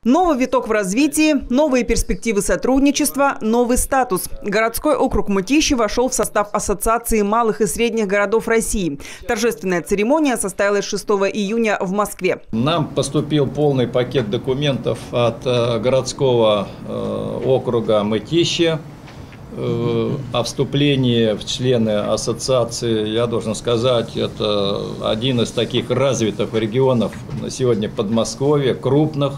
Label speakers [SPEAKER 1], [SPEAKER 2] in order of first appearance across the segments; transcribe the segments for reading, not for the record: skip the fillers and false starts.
[SPEAKER 1] Новый виток в развитии, новые перспективы сотрудничества, новый статус. Городской округ Мытищи вошел в состав Ассоциации малых и средних городов России. Торжественная церемония состоялась 6 июня в Москве.
[SPEAKER 2] Нам поступил полный пакет документов от городского округа Мытищи о вступлении в члены ассоциации. Я должен сказать, это один из таких развитых регионов на сегодня Подмосковья, крупных.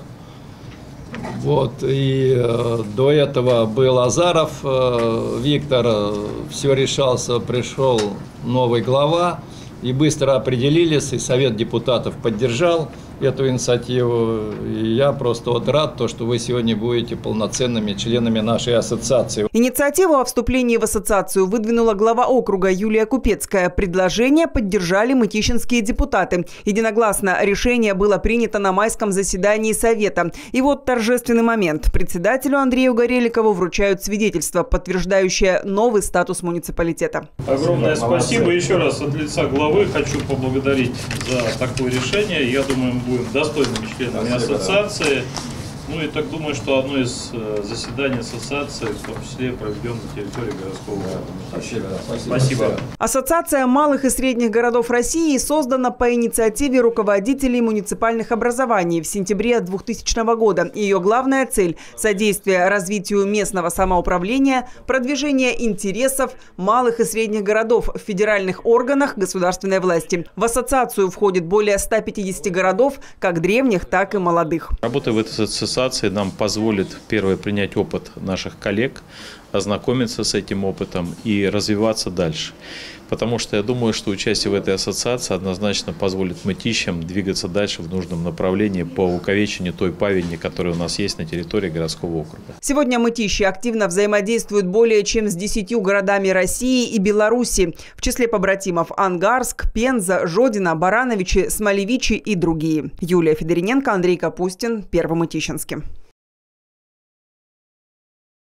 [SPEAKER 2] И до этого был Азаров Виктор, все решался, пришел новый глава, и быстро определились, и Совет депутатов поддержал эту инициативу. И я просто рад, что вы сегодня будете полноценными членами нашей ассоциации.
[SPEAKER 1] Инициативу о вступлении в ассоциацию выдвинула глава округа Юлия Купецкая. Предложение поддержали мытищинские депутаты. Единогласно решение было принято на майском заседании Совета. И вот торжественный момент. Председателю Андрею Гореликову вручают свидетельство, подтверждающее новый статус муниципалитета.
[SPEAKER 3] Огромное спасибо. Еще раз от лица главы хочу поблагодарить за такое решение. Я думаю, мы будем достойными членами ассоциации. Ну и так думаю, что одно из заседаний ассоциации в том числе проведем на территории городского округа. Спасибо.
[SPEAKER 1] Ассоциация малых и средних городов России создана по инициативе руководителей муниципальных образований в сентябре 2000 года. Ее главная цель – содействие развитию местного самоуправления, продвижение интересов малых и средних городов в федеральных органах государственной власти. В ассоциацию входит более 150 городов, как древних, так и молодых.
[SPEAKER 4] Работа в этой ассоциации нам позволит, первое, принять опыт наших коллег, ознакомиться с этим опытом и развиваться дальше. Потому что я думаю, что участие в этой ассоциации однозначно позволит мытищам двигаться дальше в нужном направлении по увековечению той памяти, которая у нас есть на территории городского округа.
[SPEAKER 1] Сегодня мытищи активно взаимодействуют более чем с 10 городами России и Беларуси. В числе побратимов Ангарск, Пенза, Жодино, Барановичи, Смолевичи и другие. Юлия Федорененко, Андрей Капустин, Первомытищинский.